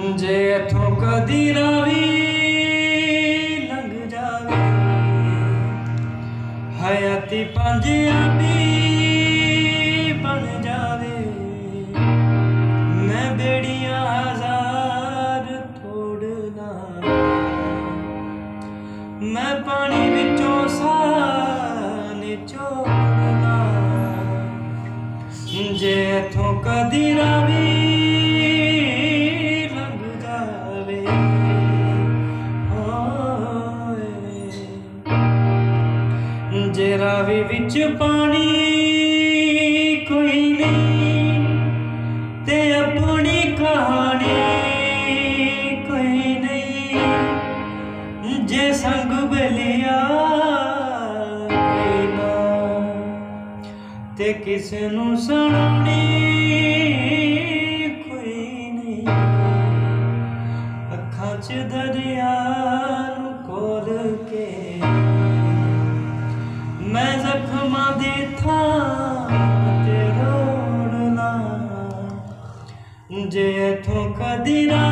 जे इथों कदी रावी लंघ जावे हयाती पंजाबी बन जावे। मैं बेड़ियां हजार तोड़ना, मैं पानी विचों साह निचोड़ना। जे इथों कदी रावी जे रावी विच पानी कोई नहीं ते अपनी कहानी कोई नहीं। जे संग बलिया कोई ना ते किसे नू सुनानी कोई नहीं। अखां च दरिया नू खोल के मैं जख्मां दी थां ते रोड़ना। जे इथों कदी